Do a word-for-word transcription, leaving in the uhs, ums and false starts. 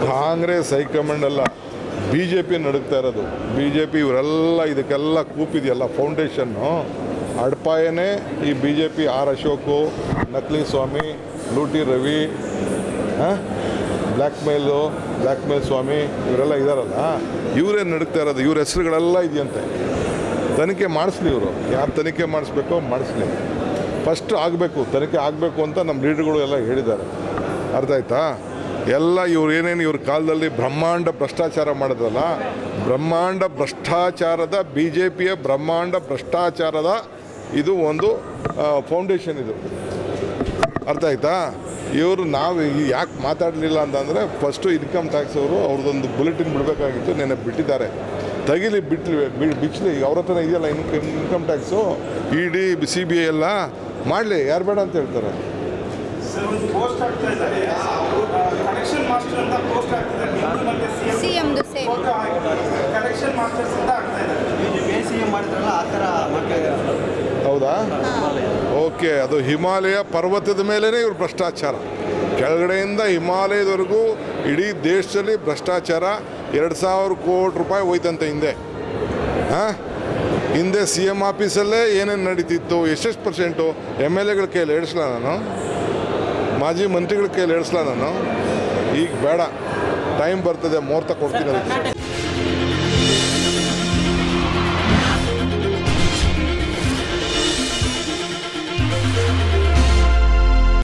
Congress high command ಅಲ್ಲ, B J P ನಡುಗ್ತಾ ಇರೋದು. ಬಿ ಜೆ ಪಿ ಇವರೆಲ್ಲ ಇದಕ್ಕೆಲ್ಲ ಕೂಪಿದೆಯಲ್ಲ ಫೌಂಡೇಶನ್ನು, ಅಡ್ಪಾಯನೇ ಈ B J P. R Ashok, ನಕಲಿ ಸ್ವಾಮಿ, ಲೂಟಿ Ravi, blackmail blackmail ಸ್ವಾಮಿ, ಇವರೆಲ್ಲ ಇದ್ದಾರಲ್ಲ, ಇವರೇ ನಡುಗ್ತಾ ಇರೋದು. ಇವ್ರ ಹೆಸರುಗಳೆಲ್ಲ ಇದೆಯಂತೆ. ತನಿಖೆ ಮಾಡಿಸ್ಲಿ, ಇವರು ಯಾರು ತನಿಖೆ ಮಾಡಿಸ್ಬೇಕೋ ಮಾಡಿಸ್ಲಿ. ಫಸ್ಟ್ ಆಗಬೇಕು, ತನಿಖೆ ಆಗಬೇಕು ಅಂತ ನಮ್ಮ ಲೀಡರ್ಗಳು ಎಲ್ಲ ಹೇಳಿದ್ದಾರೆ. ಅರ್ಥ ಆಯ್ತಾ? ಎಲ್ಲ ಇವ್ರು ಏನೇನು ಇವ್ರ ಕಾಲದಲ್ಲಿ ಬ್ರಹ್ಮಾಂಡ ಭ್ರಷ್ಟಾಚಾರ ಮಾಡಿದ್ರಲ್ಲ, ಬ್ರಹ್ಮಾಂಡ ಭ್ರಷ್ಟಾಚಾರದ ಬಿ ಜೆ ಪಿಯ ಬ್ರಹ್ಮಾಂಡ ಭ್ರಷ್ಟಾಚಾರದ ಇದು ಒಂದು ಫೌಂಡೇಶನ್ ಇದು. ಅರ್ಥ ಆಯ್ತಾ? ಇವರು ನಾವು ಯಾಕೆ ಮಾತಾಡಲಿಲ್ಲ ಅಂತಂದರೆ, ಫಸ್ಟು ಇನ್ಕಮ್ ಟ್ಯಾಕ್ಸ್ ಅವರು ಅವ್ರದ್ದೊಂದು ಬುಲೆಟಿನ್ ಬಿಡಬೇಕಾಗಿತ್ತು, ನೆನ್ನೆ ಬಿಟ್ಟಿದ್ದಾರೆ. ತೆಗಿಲಿ, ಬಿಟ್ಟು ಬಿಚ್ಚಲಿ. ಈಗ ಅವ್ರ ಹತ್ರ ಇದೆಯಲ್ಲ income income tax, E D C B I ಎಲ್ಲ ಮಾಡಲಿ, ಯಾರು ಬೇಡ ಅಂತ ಹೇಳ್ತಾರೆ. ಹೌದಾ? ಓಕೆ, ಅದು ಹಿಮಾಲಯ ಪರ್ವತದ ಮೇಲೇ ಇವ್ರು ಭ್ರಷ್ಟಾಚಾರ, ಕೆಳಗಡೆಯಿಂದ ಹಿಮಾಲಯದವರೆಗೂ ಇಡೀ ದೇಶದಲ್ಲಿ ಭ್ರಷ್ಟಾಚಾರ. ಎರಡು ಸಾವಿರ ಕೋಟಿ ರೂಪಾಯಿ ಹೋಯ್ತಂತೆ ಹಿಂದೆ. ಹಾಂ, ಹಿಂದೆ ಸಿ ಎಮ್ ಆಫೀಸಲ್ಲೇ ಏನೇನು ನಡೀತಿತ್ತು, ಎಷ್ಟೆಷ್ಟು ಪರ್ಸೆಂಟು ಎಮ್ ಎಲ್ ಎಗಳ ಕೈಯಲ್ಲಿ ಹೇಳಿಸ್ಲಾ ನಾನು, ಮಾಜಿ ಮಂತ್ರಿಗಳ ಕೈಯಲ್ಲಿ ಹೇಳಿಸ್ಲಾ ನಾನು. ಈಗ ಬೇಡ, ಟೈಮ್ ಬರ್ತದೆ, ಮುಹೂರ್ತ ಕೊಡ್ತೀನಿ ಅದಕ್ಕೆ.